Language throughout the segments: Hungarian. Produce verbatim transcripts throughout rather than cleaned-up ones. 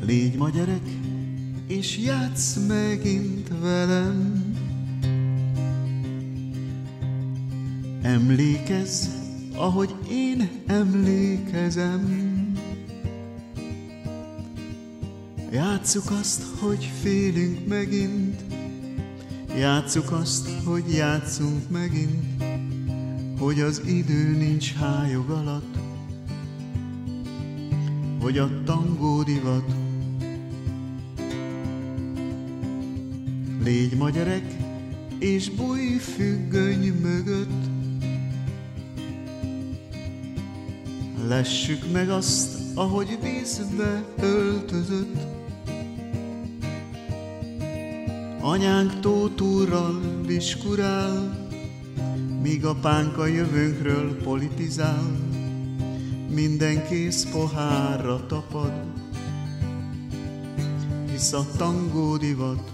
Légy ma gyerek, és játsz megint velem. Emlékezz, ahogy én emlékezem. Játsszuk azt, hogy félünk megint. Játsszuk azt, hogy játszunk megint, hogy az idő nincs hályog alatt, hogy a tangó divat. Légy ma gyerek, és bújj függöny mögött. Lessük meg azt, ahogy vízbe öltözött. Anyánk tótúrral diskurál, míg apánk a jövőnkről politizál. Minden kész pohárra tapad, hisz a tangó divat.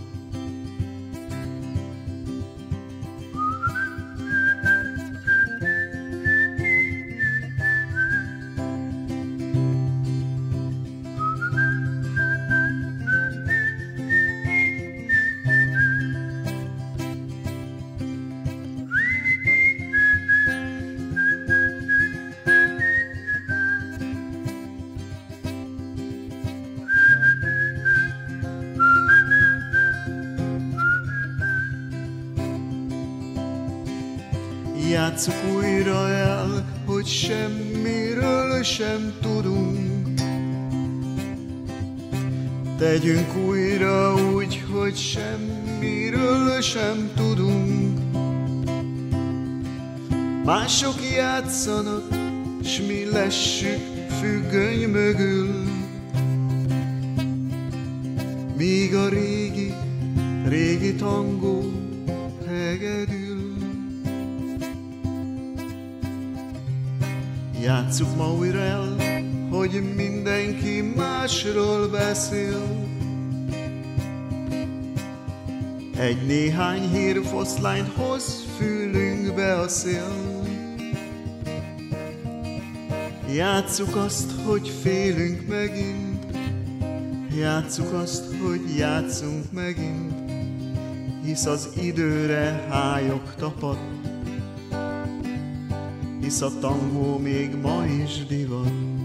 Játsszuk újra el, hogy semmiről sem tudunk. Tegyünk újra úgy, hogy semmiről sem tudunk. Mások játszanak, s mi lessük függöny mögül, míg a régi, régi tangó hegedül. Játsszuk ma újra el, hogy mindenki másról beszél. Egy néhány hírfoszlányt hoz fülünkbe a szél. Játsszuk azt, hogy félünk megint. Játsszuk azt, hogy játszunk megint, hisz az időre hályog tapad, hisz a tangó még ma is divat.